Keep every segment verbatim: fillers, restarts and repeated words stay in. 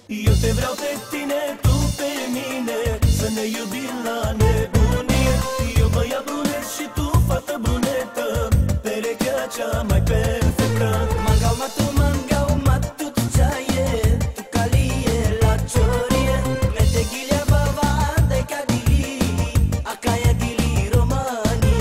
Eu te vreau pe tine, tu pe mine, să ne iubim la nebunie. Eu băiat brunet și tu fată brunetă, perechea cea mai perfectă. Mangau matu, mangau matu tu chaye, tu kalie la chorie. Mete gilia baba de kadili, akaya gili romani.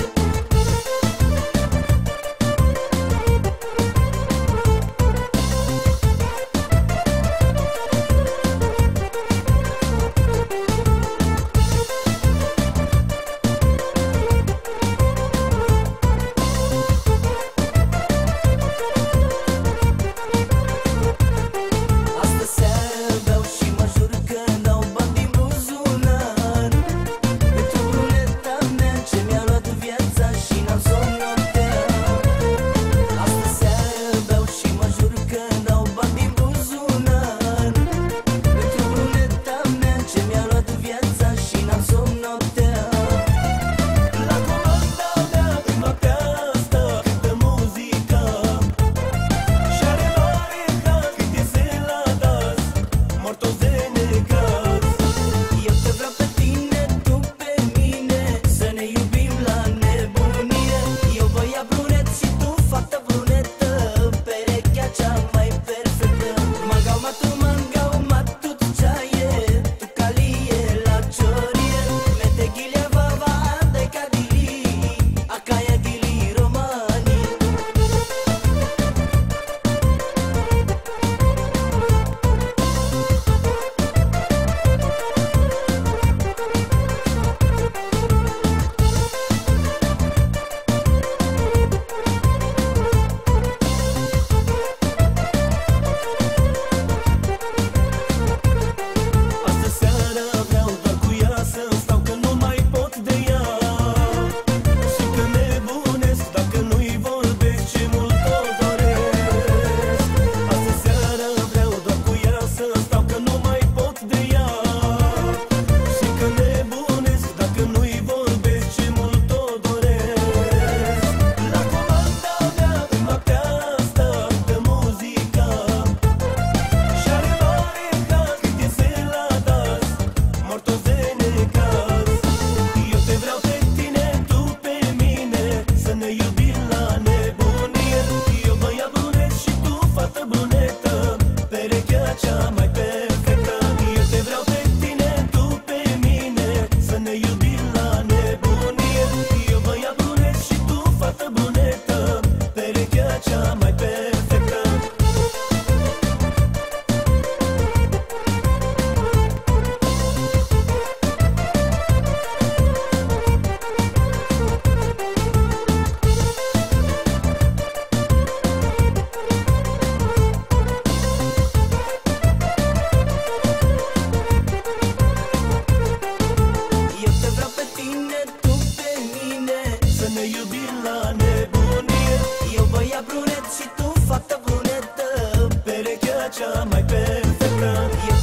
Ne iubim la nebunie. Eu băiat brunet și tu fată brunetă, perechea cea mai perfectă. Eu